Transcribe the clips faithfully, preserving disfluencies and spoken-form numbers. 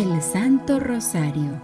el Santo Rosario.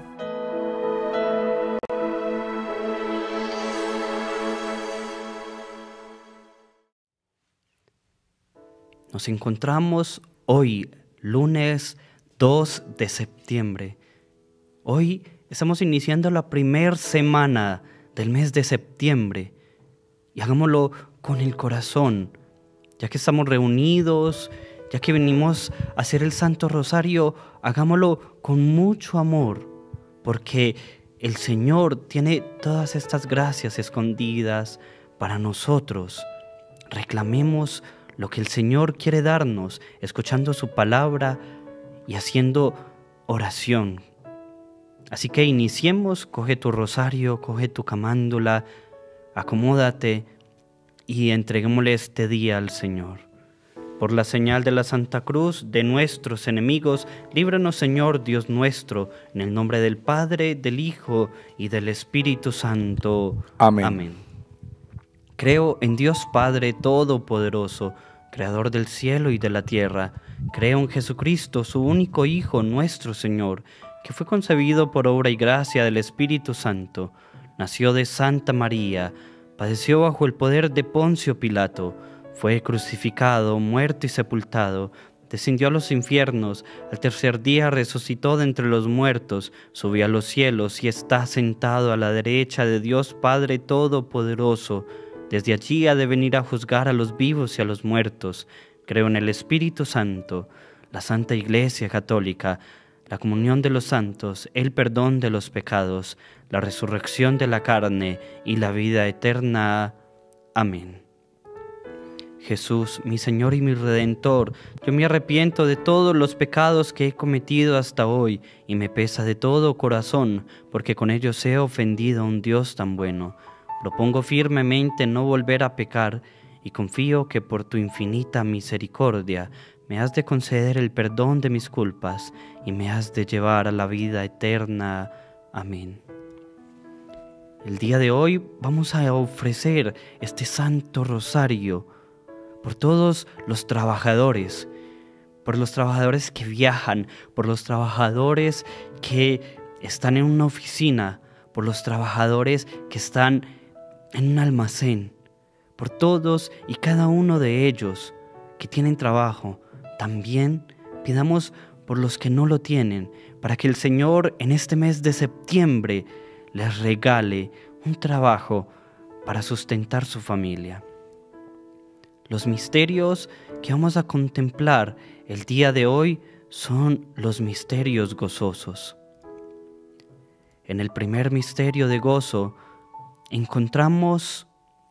Nos encontramos hoy, lunes dos de septiembre. Hoy estamos iniciando la primera semana del mes de septiembre y hagámoslo con el corazón, ya que estamos reunidos, ya que venimos a hacer el Santo Rosario, hagámoslo con mucho amor, porque el Señor tiene todas estas gracias escondidas para nosotros. Reclamemos lo que el Señor quiere darnos, escuchando su palabra y haciendo oración. Así que iniciemos, coge tu rosario, coge tu camándula, acomódate y entreguémosle este día al Señor. Por la señal de la Santa Cruz de nuestros enemigos, líbranos, Señor Dios nuestro, en el nombre del Padre, del Hijo y del Espíritu Santo. Amén. Amén. Creo en Dios Padre Todopoderoso, Creador del cielo y de la tierra. Creo en Jesucristo, su único Hijo, nuestro Señor, que fue concebido por obra y gracia del Espíritu Santo. Nació de Santa María, padeció bajo el poder de Poncio Pilato, fue crucificado, muerto y sepultado, descendió a los infiernos, al tercer día resucitó de entre los muertos, subió a los cielos y está sentado a la derecha de Dios Padre Todopoderoso. Desde allí ha de venir a juzgar a los vivos y a los muertos. Creo en el Espíritu Santo, la Santa Iglesia Católica, la comunión de los santos, el perdón de los pecados, la resurrección de la carne y la vida eterna. Amén. Jesús, mi Señor y mi Redentor, yo me arrepiento de todos los pecados que he cometido hasta hoy y me pesa de todo corazón, porque con ellos he ofendido a un Dios tan bueno. Propongo firmemente no volver a pecar y confío que por tu infinita misericordia me has de conceder el perdón de mis culpas y me has de llevar a la vida eterna. Amén. El día de hoy vamos a ofrecer este Santo Rosario por todos los trabajadores, por los trabajadores que viajan, por los trabajadores que están en una oficina, por los trabajadores que están en un almacén, por todos y cada uno de ellos que tienen trabajo. También pidamos por los que no lo tienen, para que el Señor en este mes de septiembre les regale un trabajo para sustentar su familia. Los misterios que vamos a contemplar el día de hoy son los misterios gozosos. En el primer misterio de gozo encontramos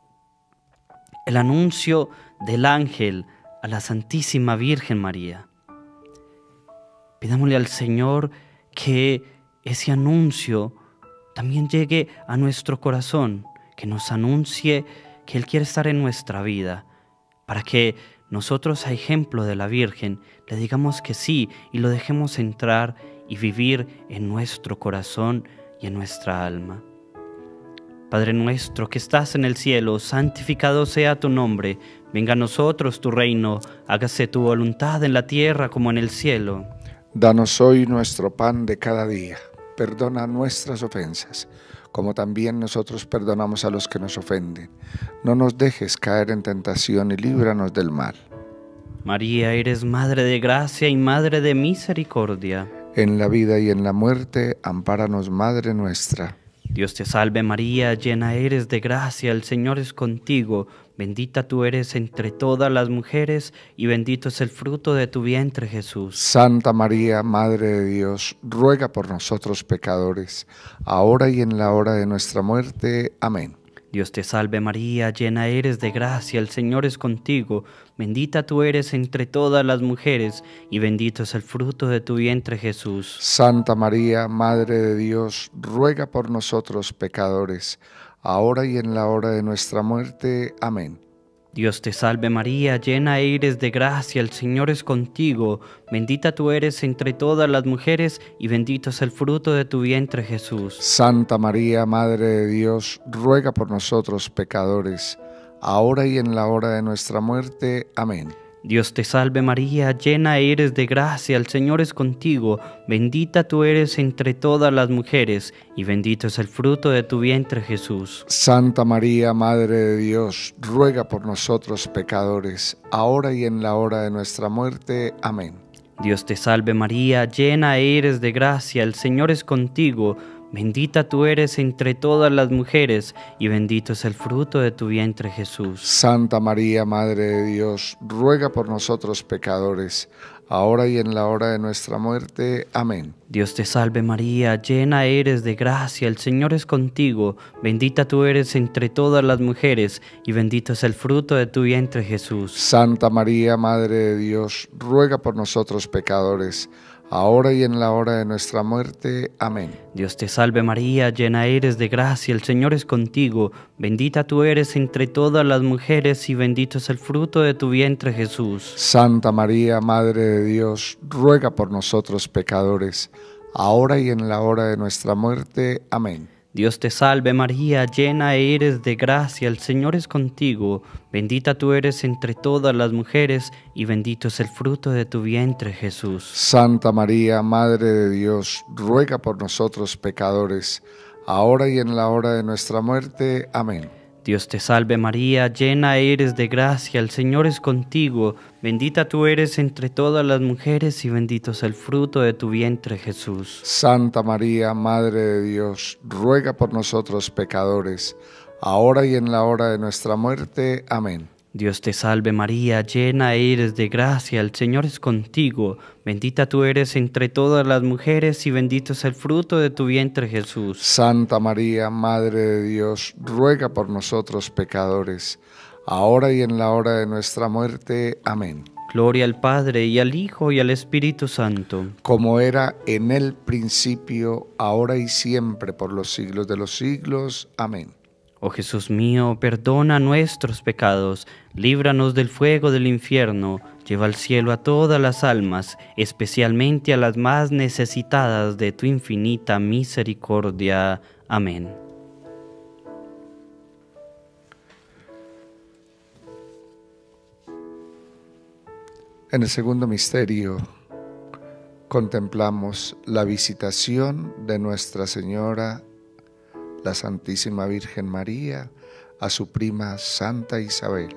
el anuncio del ángel a la Santísima Virgen María. Pidámosle al Señor que ese anuncio también llegue a nuestro corazón, que nos anuncie que Él quiere estar en nuestra vida, para que nosotros, a ejemplo de la Virgen, le digamos que sí y lo dejemos entrar y vivir en nuestro corazón y en nuestra alma. Padre nuestro que estás en el cielo, santificado sea tu nombre. Venga a nosotros tu reino, hágase tu voluntad en la tierra como en el cielo. Danos hoy nuestro pan de cada día. Perdona nuestras ofensas, como también nosotros perdonamos a los que nos ofenden. No nos dejes caer en tentación y líbranos del mal. María, eres Madre de gracia y Madre de misericordia. En la vida y en la muerte, ampáranos, Madre nuestra. Dios te salve María, llena eres de gracia, el Señor es contigo, bendita tú eres entre todas las mujeres y bendito es el fruto de tu vientre Jesús. Santa María, Madre de Dios, ruega por nosotros pecadores, ahora y en la hora de nuestra muerte. Amén. Dios te salve María, llena eres de gracia, el Señor es contigo, bendita tú eres entre todas las mujeres, y bendito es el fruto de tu vientre Jesús. Santa María, Madre de Dios, ruega por nosotros pecadores, ahora y en la hora de nuestra muerte. Amén. Dios te salve María, llena eres de gracia, el Señor es contigo, bendita tú eres entre todas las mujeres y bendito es el fruto de tu vientre Jesús. Santa María, Madre de Dios, ruega por nosotros pecadores, ahora y en la hora de nuestra muerte. Amén. Dios te salve María, llena eres de gracia, el Señor es contigo, bendita tú eres entre todas las mujeres, y bendito es el fruto de tu vientre Jesús. Santa María, Madre de Dios, ruega por nosotros pecadores, ahora y en la hora de nuestra muerte. Amén. Dios te salve María, llena eres de gracia, el Señor es contigo, bendita tú eres entre todas las mujeres, y bendito es el fruto de tu vientre Jesús. Santa María, Madre de Dios, ruega por nosotros pecadores, ahora y en la hora de nuestra muerte. Amén. Dios te salve María, llena eres de gracia, el Señor es contigo, bendita tú eres entre todas las mujeres, y bendito es el fruto de tu vientre Jesús. Santa María, Madre de Dios, ruega por nosotros pecadores, ahora y en la hora de nuestra muerte. Amén. Dios te salve María, llena eres de gracia, el Señor es contigo, bendita tú eres entre todas las mujeres y bendito es el fruto de tu vientre Jesús. Santa María, Madre de Dios, ruega por nosotros pecadores, ahora y en la hora de nuestra muerte. Amén. Dios te salve María, llena eres de gracia, el Señor es contigo, bendita tú eres entre todas las mujeres y bendito es el fruto de tu vientre Jesús. Santa María, Madre de Dios, ruega por nosotros pecadores, ahora y en la hora de nuestra muerte. Amén. Dios te salve María, llena eres de gracia, el Señor es contigo, bendita tú eres entre todas las mujeres y bendito es el fruto de tu vientre Jesús. Santa María, Madre de Dios, ruega por nosotros pecadores, ahora y en la hora de nuestra muerte. Amén. Dios te salve María, llena eres de gracia, el Señor es contigo, bendita tú eres entre todas las mujeres y bendito es el fruto de tu vientre Jesús. Santa María, Madre de Dios, ruega por nosotros pecadores, ahora y en la hora de nuestra muerte. Amén. Gloria al Padre, y al Hijo, y al Espíritu Santo. Como era en el principio, ahora y siempre, por los siglos de los siglos. Amén. Oh Jesús mío, perdona nuestros pecados, líbranos del fuego del infierno, lleva al cielo a todas las almas, especialmente a las más necesitadas de tu infinita misericordia. Amén. En el segundo misterio contemplamos la visitación de Nuestra Señora, la Santísima Virgen María, a su prima Santa Isabel.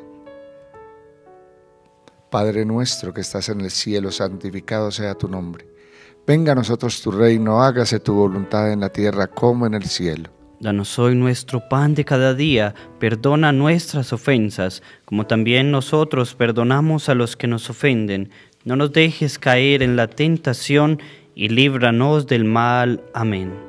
Padre nuestro que estás en el cielo, santificado sea tu nombre. Venga a nosotros tu reino, hágase tu voluntad en la tierra como en el cielo. Danos hoy nuestro pan de cada día, perdona nuestras ofensas, como también nosotros perdonamos a los que nos ofenden. No nos dejes caer en la tentación y líbranos del mal. Amén.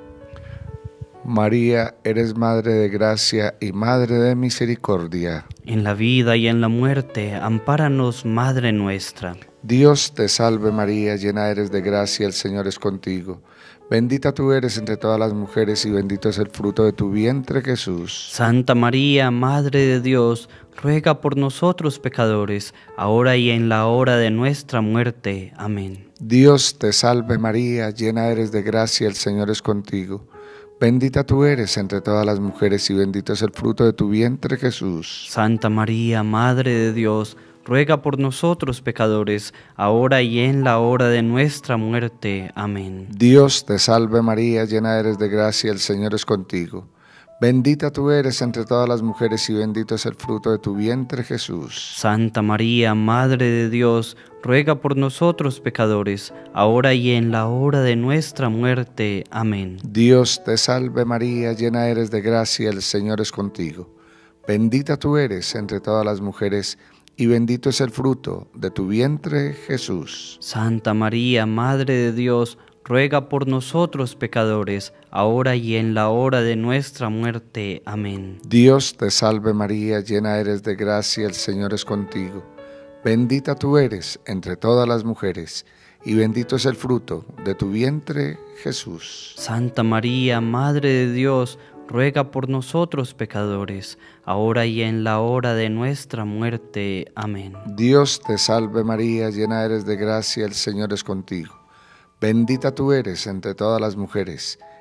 María, eres Madre de gracia y Madre de misericordia. En la vida y en la muerte, ampáranos, Madre nuestra. Dios te salve María, llena eres de gracia, el Señor es contigo. Bendita tú eres entre todas las mujeres y bendito es el fruto de tu vientre Jesús. Santa María, Madre de Dios, ruega por nosotros pecadores, ahora y en la hora de nuestra muerte. Amén. Dios te salve María, llena eres de gracia, el Señor es contigo. Bendita tú eres entre todas las mujeres y bendito es el fruto de tu vientre Jesús. Santa María, Madre de Dios, ruega por nosotros pecadores, ahora y en la hora de nuestra muerte. Amén. Dios te salve María, llena eres de gracia, el Señor es contigo. Bendita tú eres entre todas las mujeres y bendito es el fruto de tu vientre Jesús. Santa María, Madre de Dios, ruega por nosotros pecadores, ahora y en la hora de nuestra muerte. Amén. Dios te salve María, llena eres de gracia, el Señor es contigo. Bendita tú eres entre todas las mujeres y bendito es el fruto de tu vientre Jesús. Santa María, Madre de Dios, ruega por nosotros pecadores, ahora y en la hora de nuestra muerte. Amén. Dios te salve María, llena eres de gracia, el Señor es contigo. Bendita tú eres entre todas las mujeres, y bendito es el fruto de tu vientre, Jesús. Santa María, Madre de Dios, ruega por nosotros pecadores, ahora y en la hora de nuestra muerte. Amén. Dios te salve María, llena eres de gracia, el Señor es contigo. Bendita tú eres entre todas las mujeres,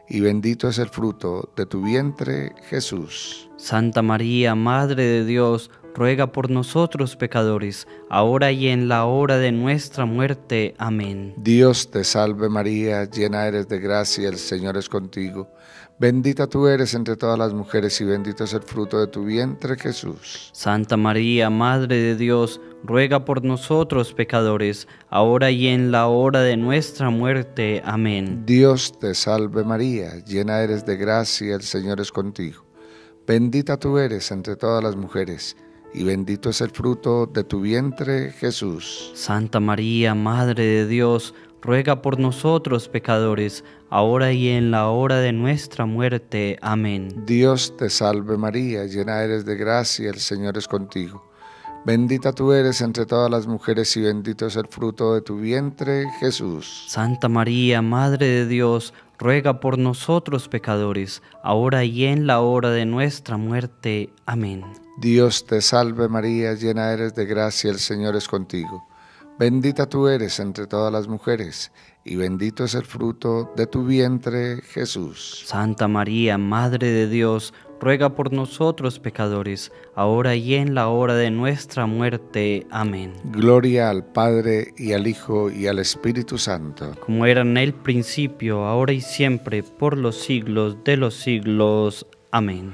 y bendito es el fruto de tu vientre, Jesús. Santa María, Madre de Dios, ruega por nosotros pecadores, ahora y en la hora de nuestra muerte. Amén. Dios te salve María, llena eres de gracia, el Señor es contigo. Bendita tú eres entre todas las mujeres y bendito es el fruto de tu vientre, Jesús. Santa María, Madre de Dios, ruega por nosotros pecadores, ahora y en la hora de nuestra muerte. Amén. Dios te salve María, llena eres de gracia, el Señor es contigo. Bendita tú eres entre todas las mujeres, y bendito es el fruto de tu vientre, Jesús. Santa María, Madre de Dios, ruega por nosotros pecadores, ahora y en la hora de nuestra muerte. Amén. Dios te salve María, llena eres de gracia, el Señor es contigo. Bendita tú eres entre todas las mujeres y bendito es el fruto de tu vientre, Jesús. Santa María, Madre de Dios, ruega por nosotros pecadores, ahora y en la hora de nuestra muerte. Amén. Dios te salve María, llena eres de gracia, el Señor es contigo. Bendita tú eres entre todas las mujeres, y bendito es el fruto de tu vientre, Jesús. Santa María, Madre de Dios, ruega por nosotros pecadores, ahora y en la hora de nuestra muerte. Amén. Gloria al Padre, y al Hijo, y al Espíritu Santo. Como era en el principio, ahora y siempre, por los siglos de los siglos. Amén.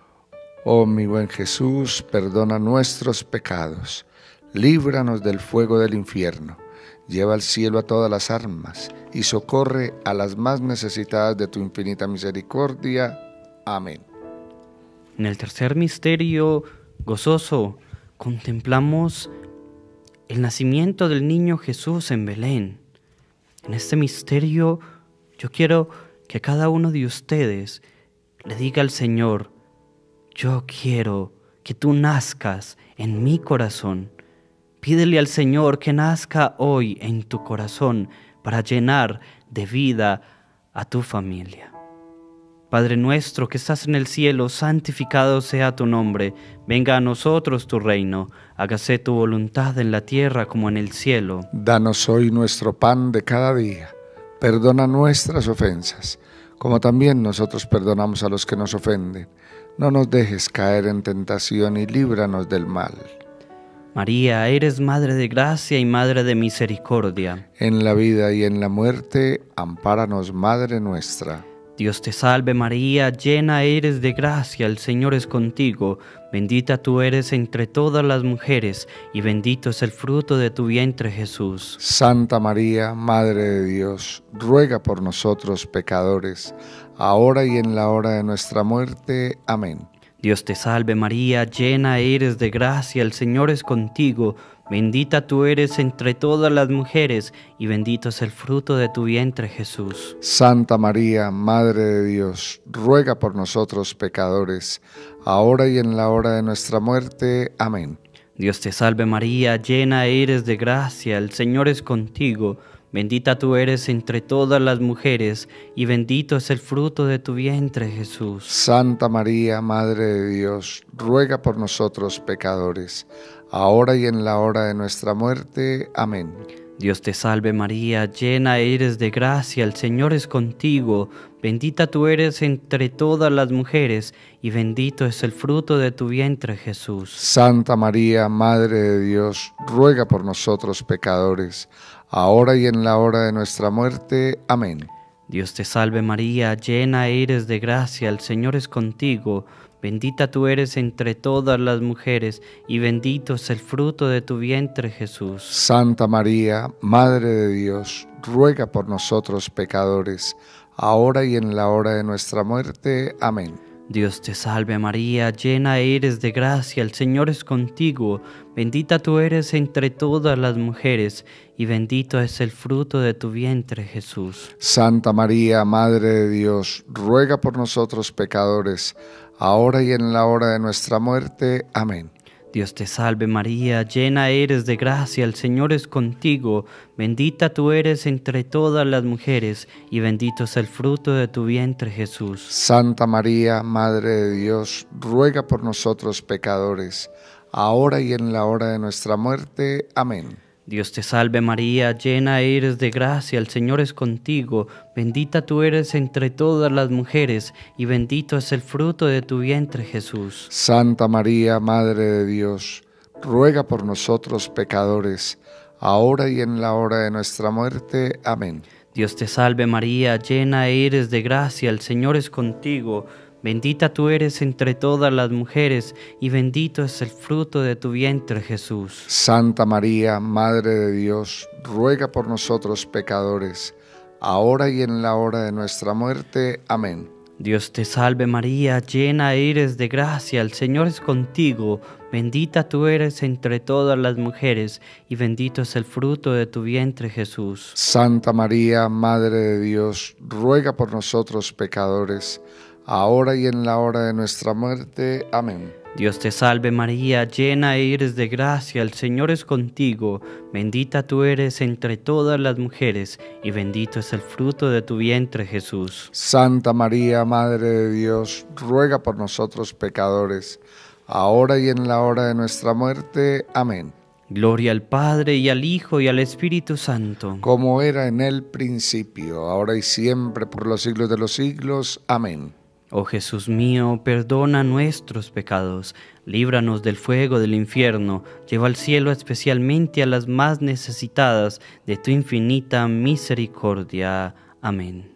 Oh mi buen Jesús, perdona nuestros pecados, líbranos del fuego del infierno, lleva al cielo a todas las almas, y socorre a las más necesitadas de tu infinita misericordia. Amén. En el tercer misterio gozoso contemplamos el nacimiento del niño Jesús en Belén. En este misterio yo quiero que cada uno de ustedes le diga al Señor: yo quiero que tú nazcas en mi corazón. Pídele al Señor que nazca hoy en tu corazón para llenar de vida a tu familia. Padre nuestro que estás en el cielo, santificado sea tu nombre. Venga a nosotros tu reino. Hágase tu voluntad en la tierra como en el cielo. Danos hoy nuestro pan de cada día. Perdona nuestras ofensas, como también nosotros perdonamos a los que nos ofenden. No nos dejes caer en tentación y líbranos del mal. María, eres Madre de gracia y Madre de misericordia. En la vida y en la muerte, ampáranos, Madre nuestra. Dios te salve María, llena eres de gracia, el Señor es contigo. Bendita tú eres entre todas las mujeres, y bendito es el fruto de tu vientre, Jesús. Santa María, Madre de Dios, ruega por nosotros pecadores, ahora y en la hora de nuestra muerte. Amén. Dios te salve María, llena eres de gracia, el Señor es contigo. Bendita tú eres entre todas las mujeres, y bendito es el fruto de tu vientre, Jesús. Santa María, Madre de Dios, ruega por nosotros pecadores, ahora y en la hora de nuestra muerte. Amén. Dios te salve María, llena eres de gracia, el Señor es contigo. Bendita tú eres entre todas las mujeres, y bendito es el fruto de tu vientre, Jesús. Santa María, Madre de Dios, ruega por nosotros pecadores, ahora y en la hora de nuestra muerte. Amén. Dios te salve María, llena eres de gracia, el Señor es contigo. Bendita tú eres entre todas las mujeres, y bendito es el fruto de tu vientre, Jesús. Santa María, Madre de Dios, ruega por nosotros pecadores, ahora y en la hora de nuestra muerte. Amén. Dios te salve María, llena eres de gracia, el Señor es contigo. Bendita tú eres entre todas las mujeres, y bendito es el fruto de tu vientre, Jesús. Santa María, Madre de Dios, ruega por nosotros pecadores, ahora y en la hora de nuestra muerte. Amén. Dios te salve María, llena eres de gracia, el Señor es contigo. Bendita tú eres entre todas las mujeres, y bendito es el fruto de tu vientre, Jesús. Santa María, Madre de Dios, ruega por nosotros pecadores, ahora y en la hora de nuestra muerte. Amén. Dios te salve María, llena eres de gracia, el Señor es contigo. Bendita tú eres entre todas las mujeres, y bendito es el fruto de tu vientre, Jesús. Santa María, Madre de Dios, ruega por nosotros pecadores, ahora y en la hora de nuestra muerte. Amén. Dios te salve María, llena eres de gracia, el Señor es contigo, bendita tú eres entre todas las mujeres, y bendito es el fruto de tu vientre Jesús. Santa María, Madre de Dios, ruega por nosotros pecadores, ahora y en la hora de nuestra muerte. Amén. Dios te salve María, llena eres de gracia, el Señor es contigo, bendita tú eres entre todas las mujeres, y bendito es el fruto de tu vientre Jesús. Santa María, Madre de Dios, ruega por nosotros pecadores, ahora y en la hora de nuestra muerte. Amén. Dios te salve María, llena eres de gracia, el Señor es contigo, bendita tú eres entre todas las mujeres, y bendito es el fruto de tu vientre Jesús. Santa María, Madre de Dios, ruega por nosotros pecadores, ahora y en la hora de nuestra muerte. Amén. Dios te salve María, llena eres de gracia, el Señor es contigo, bendita tú eres entre todas las mujeres, y bendito es el fruto de tu vientre Jesús. Santa María, Madre de Dios, ruega por nosotros pecadores, ahora y en la hora de nuestra muerte. Amén. Gloria al Padre, y al Hijo, y al Espíritu Santo. Como era en el principio, ahora y siempre, por los siglos de los siglos. Amén. Oh Jesús mío, perdona nuestros pecados, líbranos del fuego del infierno, lleva al cielo especialmente a las más necesitadas de tu infinita misericordia. Amén.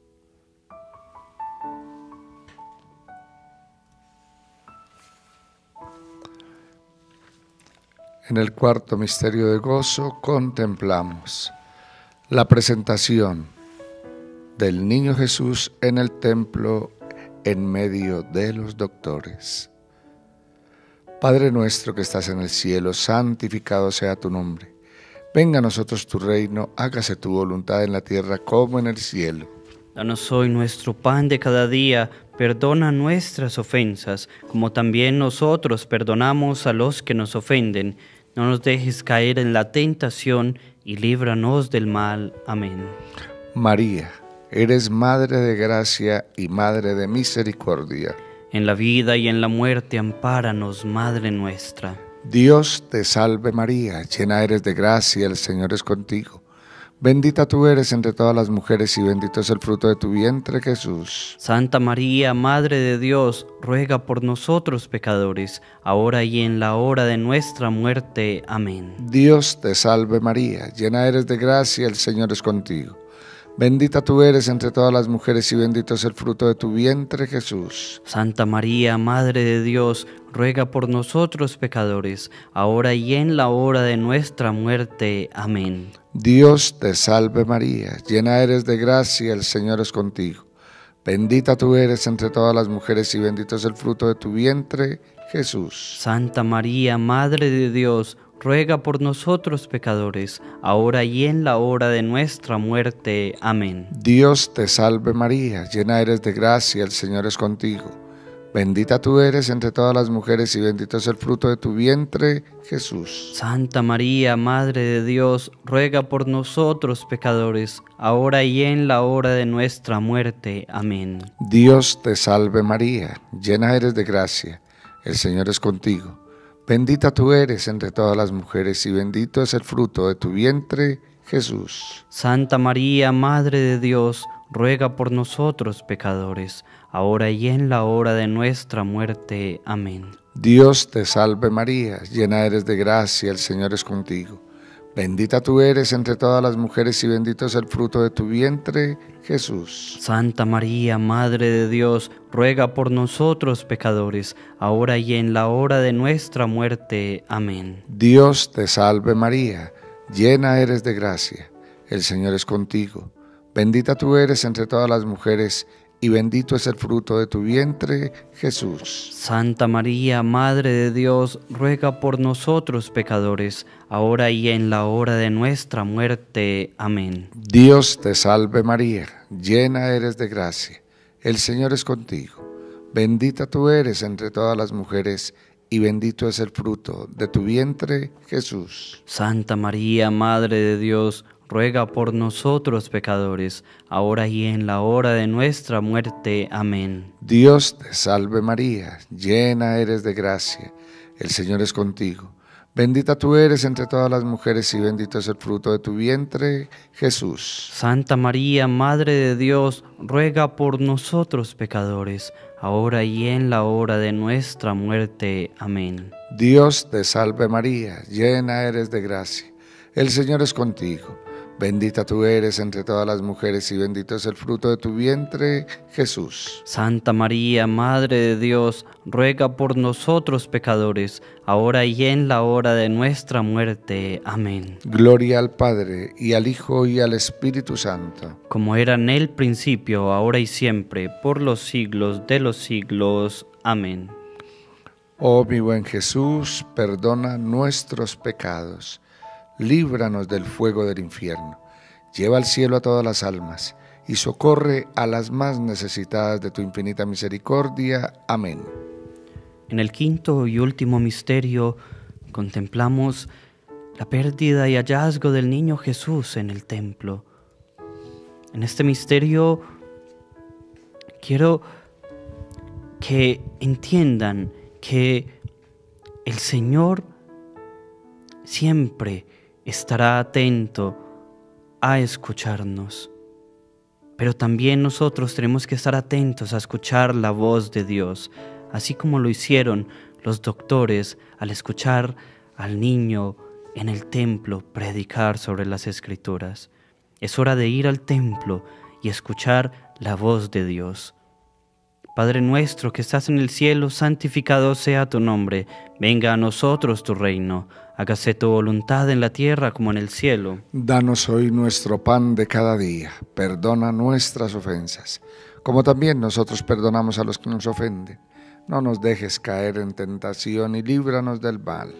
En el cuarto misterio de gozo contemplamos la presentación del niño Jesús en el templo en medio de los doctores. Padre nuestro que estás en el cielo, santificado sea tu nombre. Venga a nosotros tu reino, hágase tu voluntad en la tierra como en el cielo. Danos hoy nuestro pan de cada día, perdona nuestras ofensas, como también nosotros perdonamos a los que nos ofenden. No nos dejes caer en la tentación y líbranos del mal. Amén. María, eres Madre de gracia y Madre de misericordia. En la vida y en la muerte, ampáranos, Madre nuestra. Dios te salve María, llena eres de gracia, el Señor es contigo. Bendita tú eres entre todas las mujeres y bendito es el fruto de tu vientre, Jesús. Santa María, Madre de Dios, ruega por nosotros pecadores, ahora y en la hora de nuestra muerte. Amén. Dios te salve María, llena eres de gracia, el Señor es contigo. Bendita tú eres entre todas las mujeres y bendito es el fruto de tu vientre, Jesús. Santa María, Madre de Dios, ruega por nosotros pecadores, ahora y en la hora de nuestra muerte. Amén. Dios te salve María, llena eres de gracia, el Señor es contigo. Bendita tú eres entre todas las mujeres y bendito es el fruto de tu vientre, Jesús. Santa María, Madre de Dios, ruega por nosotros pecadores, ahora y en la hora de nuestra muerte. Amén. Dios te salve María, llena eres de gracia, el Señor es contigo. Bendita tú eres entre todas las mujeres y bendito es el fruto de tu vientre, Jesús. Santa María, Madre de Dios, ruega por nosotros pecadores, ahora y en la hora de nuestra muerte. Amén. Dios te salve María, llena eres de gracia, el Señor es contigo. Bendita tú eres entre todas las mujeres y bendito es el fruto de tu vientre, Jesús. Santa María, Madre de Dios, ruega por nosotros pecadores, ahora y en la hora de nuestra muerte. Amén. Dios te salve María, llena eres de gracia, el Señor es contigo. Bendita tú eres entre todas las mujeres y bendito es el fruto de tu vientre, Jesús. Santa María, Madre de Dios, ruega por nosotros pecadores, ahora y en la hora de nuestra muerte. Amén. Dios te salve María, llena eres de gracia, el Señor es contigo. Bendita tú eres entre todas las mujeres y bendito es el fruto de tu vientre, Jesús. Santa María, Madre de Dios, ruega por nosotros pecadores, ahora y en la hora de nuestra muerte. Amén. Dios te salve María, llena eres de gracia, el Señor es contigo. Bendita tú eres entre todas las mujeres y bendito es el fruto de tu vientre, Jesús. Santa María, Madre de Dios, ruega por nosotros pecadores, ahora y en la hora de nuestra muerte. Amén. Dios te salve María, llena eres de gracia, el Señor es contigo. Bendita tú eres entre todas las mujeres y bendito es el fruto de tu vientre, Jesús. Santa María, Madre de Dios, ruega por nosotros pecadores, ahora y en la hora de nuestra muerte. Amén. Dios te salve María, llena eres de gracia. El Señor es contigo. Bendita tú eres entre todas las mujeres y bendito es el fruto de tu vientre, Jesús. Santa María, Madre de Dios, ruega por nosotros pecadores, ahora y en la hora de nuestra muerte. Amén. Gloria al Padre, y al Hijo, y al Espíritu Santo. Como era en el principio, ahora y siempre, por los siglos de los siglos. Amén. Oh mi buen Jesús, perdona nuestros pecados. Líbranos del fuego del infierno, lleva al cielo a todas las almas, y socorre a las más necesitadas de tu infinita misericordia. Amén. En el quinto y último misterio, contemplamos la pérdida y hallazgo del niño Jesús en el templo. En este misterio, quiero que entiendan que el Señor siempre estará atento a escucharnos. Pero también nosotros tenemos que estar atentos a escuchar la voz de Dios, así como lo hicieron los doctores al escuchar al niño en el templo predicar sobre las Escrituras. Es hora de ir al templo y escuchar la voz de Dios. Padre nuestro que estás en el cielo, santificado sea tu nombre. Venga a nosotros tu reino. Hágase tu voluntad en la tierra como en el cielo. Danos hoy nuestro pan de cada día. Perdona nuestras ofensas, como también nosotros perdonamos a los que nos ofenden. No nos dejes caer en tentación y líbranos del mal.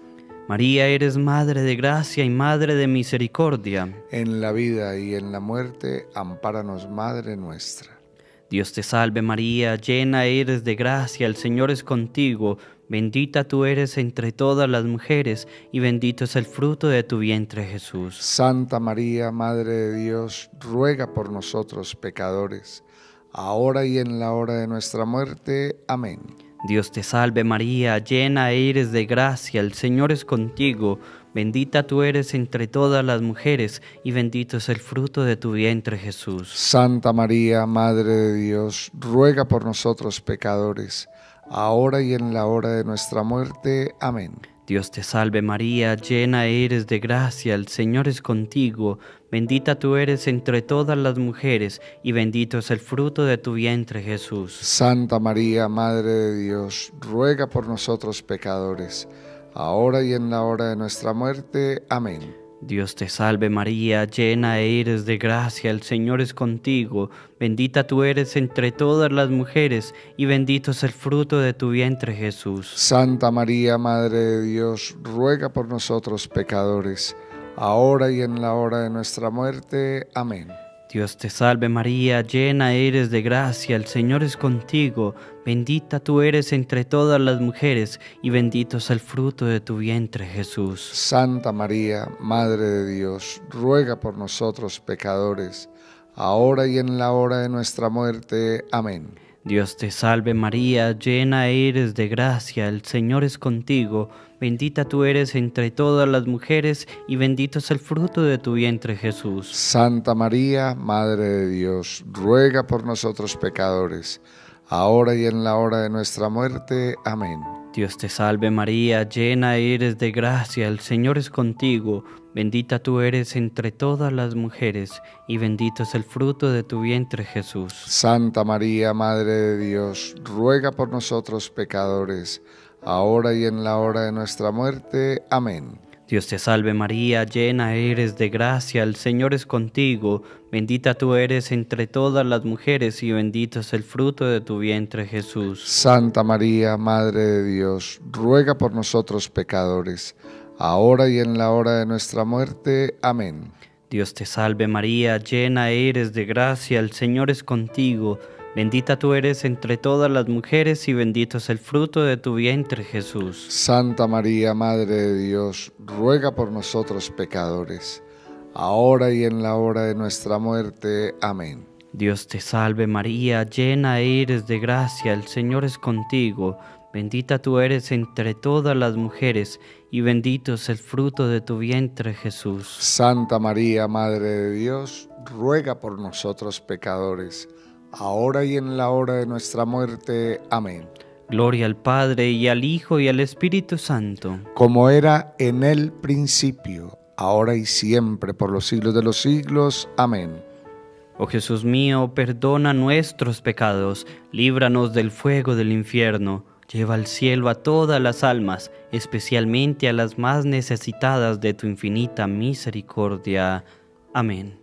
María, eres Madre de gracia y Madre de misericordia. En la vida y en la muerte, ampáranos, Madre nuestra. Dios te salve María, llena eres de gracia, el Señor es contigo, bendita tú eres entre todas las mujeres, y bendito es el fruto de tu vientre Jesús. Santa María, Madre de Dios, ruega por nosotros pecadores, ahora y en la hora de nuestra muerte. Amén. Dios te salve María, llena eres de gracia, el Señor es contigo, bendita tú eres entre todas las mujeres, y bendito es el fruto de tu vientre Jesús. Santa María, Madre de Dios, ruega por nosotros pecadores, ahora y en la hora de nuestra muerte. Amén. Dios te salve María, llena eres de gracia, el Señor es contigo, bendita tú eres entre todas las mujeres, y bendito es el fruto de tu vientre Jesús. Santa María, Madre de Dios, ruega por nosotros pecadores, ahora y en la hora de nuestra muerte. Amén. Dios te salve María, llena eres de gracia, el Señor es contigo, bendita tú eres entre todas las mujeres, y bendito es el fruto de tu vientre Jesús. Santa María, Madre de Dios, ruega por nosotros pecadores, ahora y en la hora de nuestra muerte. Amén. Dios te salve María, llena eres de gracia, el Señor es contigo, bendita tú eres entre todas las mujeres, y bendito es el fruto de tu vientre Jesús. Santa María, Madre de Dios, ruega por nosotros pecadores, ahora y en la hora de nuestra muerte. Amén. Dios te salve María, llena eres de gracia, el Señor es contigo, bendita tú eres entre todas las mujeres, y bendito es el fruto de tu vientre Jesús. Santa María, Madre de Dios, ruega por nosotros pecadores, ahora y en la hora de nuestra muerte. Amén. Dios te salve María, llena eres de gracia, el Señor es contigo, bendita tú eres entre todas las mujeres, y bendito es el fruto de tu vientre Jesús. Santa María, Madre de Dios, ruega por nosotros pecadores, ahora y en la hora de nuestra muerte. Amén. Dios te salve María, llena eres de gracia, el Señor es contigo, bendita tú eres entre todas las mujeres, y bendito es el fruto de tu vientre Jesús. Santa María, Madre de Dios, ruega por nosotros pecadores, ahora y en la hora de nuestra muerte. Amén. Dios te salve María, llena eres de gracia, el Señor es contigo, bendita tú eres entre todas las mujeres, y bendito es el fruto de tu vientre Jesús. Santa María, Madre de Dios, ruega por nosotros pecadores, ahora y en la hora de nuestra muerte. Amén. Dios te salve María, llena eres de gracia, el Señor es contigo, bendita tú eres entre todas las mujeres, y bendito es el fruto de tu vientre, Jesús. Santa María, Madre de Dios, ruega por nosotros pecadores, ahora y en la hora de nuestra muerte. Amén. Gloria al Padre, y al Hijo, y al Espíritu Santo. Como era en el principio, ahora y siempre, por los siglos de los siglos. Amén. Oh Jesús mío, perdona nuestros pecados, líbranos del fuego del infierno, lleva al cielo a todas las almas, especialmente a las más necesitadas de tu infinita misericordia. Amén.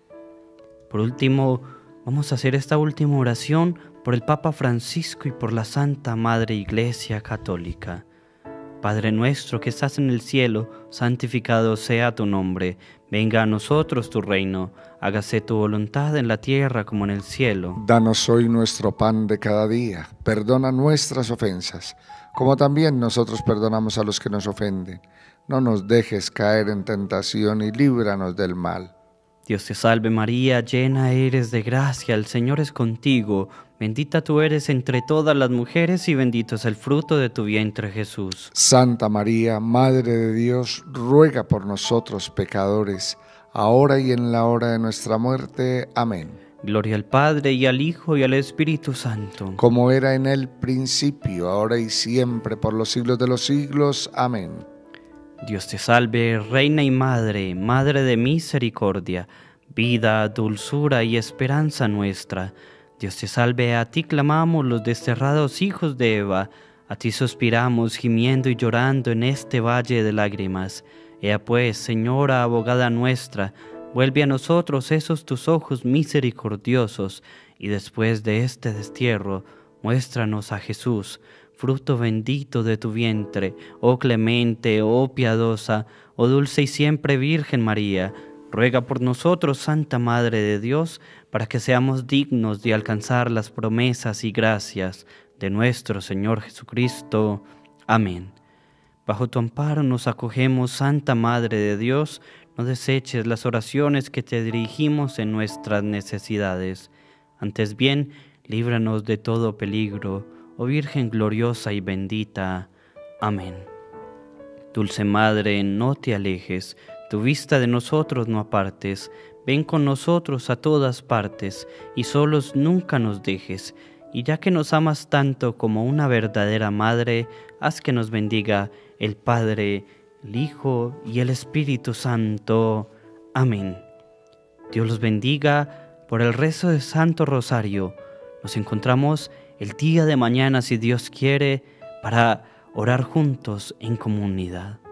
Por último, vamos a hacer esta última oración por el Papa Francisco y por la Santa Madre Iglesia Católica. Padre nuestro que estás en el cielo, santificado sea tu nombre. Venga a nosotros tu reino. Hágase tu voluntad en la tierra como en el cielo. Danos hoy nuestro pan de cada día. Perdona nuestras ofensas, como también nosotros perdonamos a los que nos ofenden. No nos dejes caer en tentación y líbranos del mal. Dios te salve María, llena eres de gracia, el Señor es contigo. Bendita tú eres entre todas las mujeres y bendito es el fruto de tu vientre, Jesús. Santa María, Madre de Dios, ruega por nosotros pecadores, ahora y en la hora de nuestra muerte. Amén. Gloria al Padre, y al Hijo, y al Espíritu Santo. Como era en el principio, ahora y siempre, por los siglos de los siglos. Amén. Dios te salve, Reina y Madre, Madre de misericordia, vida, dulzura y esperanza nuestra. Dios te salve, a ti clamamos los desterrados hijos de Eva, a ti suspiramos gimiendo y llorando en este valle de lágrimas. Ea pues, Señora, abogada nuestra, vuelve a nosotros esos tus ojos misericordiosos, y después de este destierro, muéstranos a Jesús, fruto bendito de tu vientre, oh clemente, oh piadosa, oh dulce y siempre Virgen María. Ruega por nosotros, Santa Madre de Dios, para que seamos dignos de alcanzar las promesas y gracias de nuestro Señor Jesucristo. Amén. Bajo tu amparo nos acogemos, Santa Madre de Dios, no deseches las oraciones que te dirigimos en nuestras necesidades. Antes bien, líbranos de todo peligro, oh Virgen gloriosa y bendita. Amén. Dulce Madre, no te alejes, tu vista de nosotros no apartes, ven con nosotros a todas partes, y solos nunca nos dejes, y ya que nos amas tanto como una verdadera Madre, haz que nos bendiga el Padre, el Hijo y el Espíritu Santo. Amén. Dios los bendiga por el rezo del Santo Rosario. Nos encontramos el día de mañana, si Dios quiere, para orar juntos en comunidad.